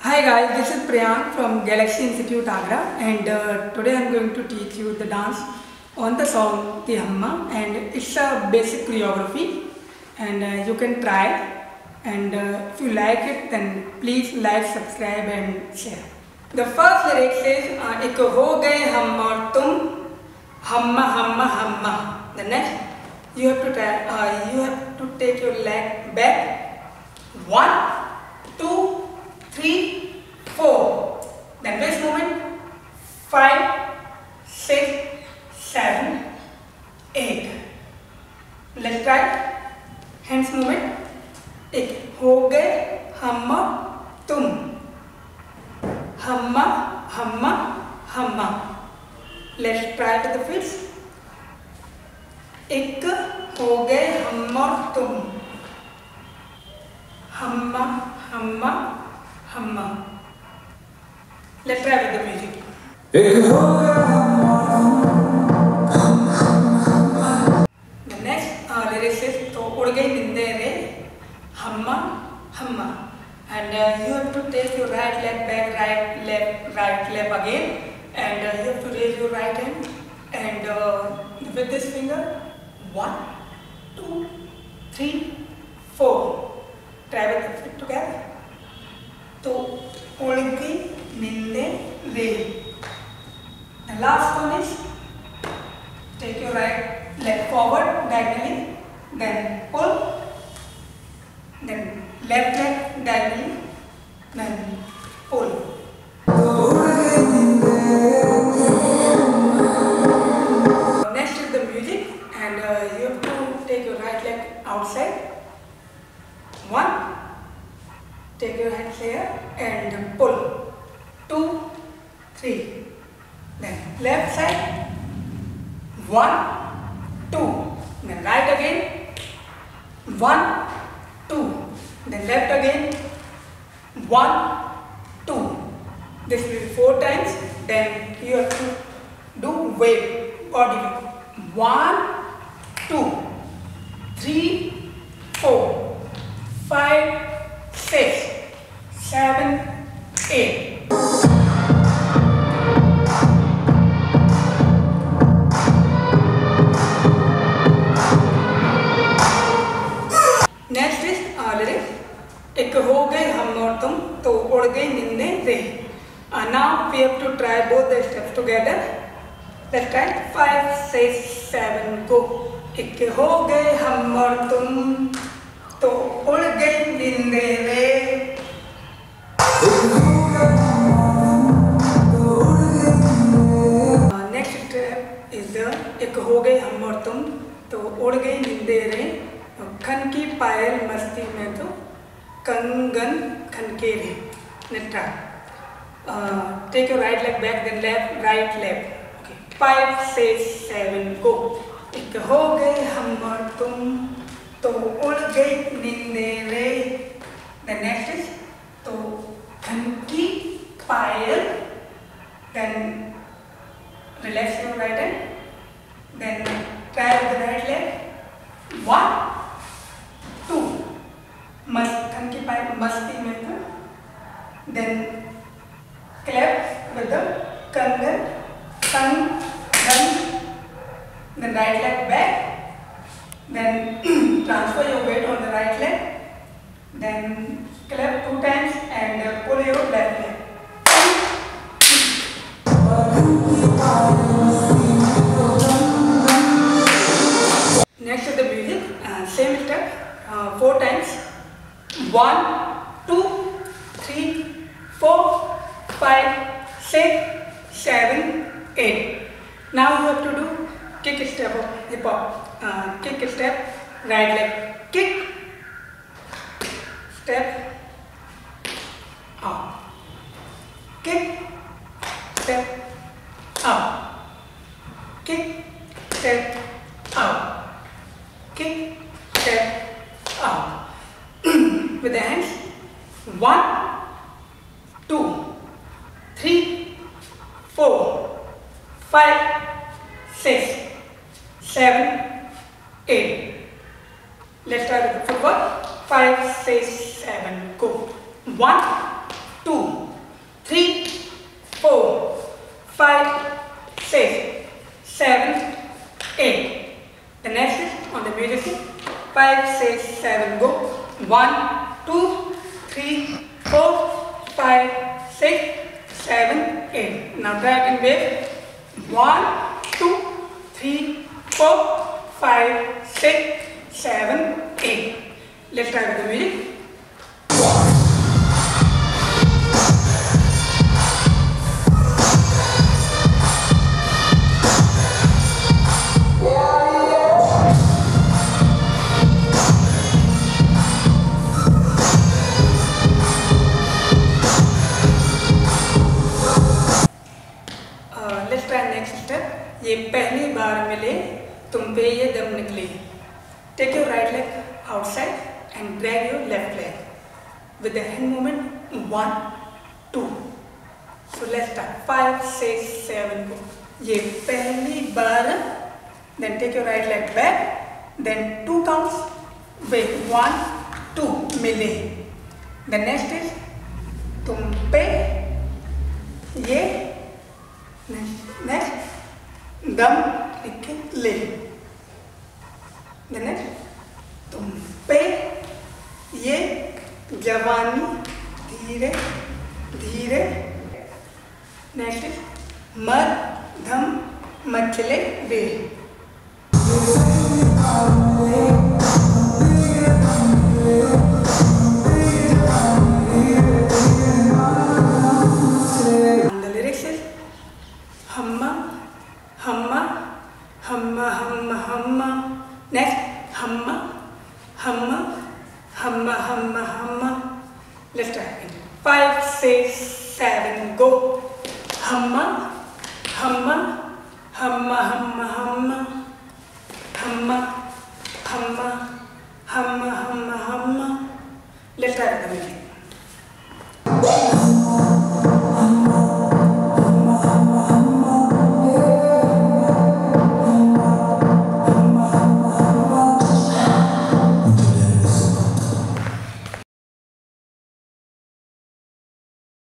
Hi guys, this is Priyank from Galaxy Institute Agra, and today I am going to teach you the dance on the song The Hamma, and it's a basic choreography and you can try, and if you like it then please like, subscribe and share. The first lyric says ek ho gaye hum aur tum, hamma hamma hamma. The next you have to try, you have to take your leg back. 1, 2, 3, 4. Then waist movement. 5, 6, 7, 8. Let's try. Hands movement. एक हो गए हम तुम, हममा हममा हममा. Let's try with the feet. एक हो गए हम और तुम, हममा हममा हममा. Let's try with the music. The next lyrics is तो उड़ गई निंदे रे हममा हममा, and you have to take your right leg back, right leg again, and you have to raise your right hand and with this finger 1, 2, 3, 4. Try with the feet together. तो उड़ गई निंदे रे. The last one is take your right leg forward diagonally, then pull, then left leg diagonally, then pull. Next is the music, and you have to take your right leg outside. 1, take your hands here and pull. 2, 3. Then left side. 1, 2. Then right again. 1, 2. Then left again. 1, 2. This will be 4 times. Then you have to do wave, body wave. 1, 2, 3, 4, 5, 6, 7, 8. Next is lyrics. एक हो गए हम और तुम तो उड़ गई निंदे रे. Now we have to try both the steps together. Let's try. 5, 6, 7, go. एक हो गए हम और तुम तो उड़ गई निंदे रे. Next step is the एक हो गए हम और तुम तो उड़ गई निंदे रे. खन की पायल मस्ती में तो कंगन खनके रे. Let's try. Take your right leg back, then left, right, left. Okay. 5, 6, 7, go. एक हो गए हम और तुम तो उड़ गई निंदे रे. The next is तो खन की पायल, then relax your right hand, then try with the right leg. 1, 2, खन की पायल मस्ती में तो, then clap with the kangan, then right leg back, then transfer your weight on the right leg, then clap 2 times and pull your left leg. Next is the music, same step, 4 times. 1, 2, 3, 4, 5, 6, 7, 8. Now you have to do kick step of hip hop. Kick step, right leg kick, step, up, kick, step, up, kick, step, up, kick, step, up. With the hands. 1, 2, 3, 4, 5, 6, 7, 8. Let's start with the footwork. 5, 6, 7, go. 1, 2, 5, 6, 7, go. 1, 2, 3, 4, 5, 6, 7, 8. Now try again with 1, 2, 3, 4, 5, 6, 7, 8. Let's try with the music. Let's try next step. ये पहली बार मिले तुम पे ये दम निकले. Take your right leg outside and drag your left leg with the hand movement 1, 2. So let's start 5, 6, 7, go. ये पहली बार. Then take your right leg back. Then 2 counts with 1, 2 मिले. The next is तुम पे ये. Next, दम ले. The next, तुम पे ये जवानी धीरे धीरे. Next is मध्यम मचले वे. Humma. Next, humma. Let's try again. 5, 6, 7, go. Humma. Let's try the music.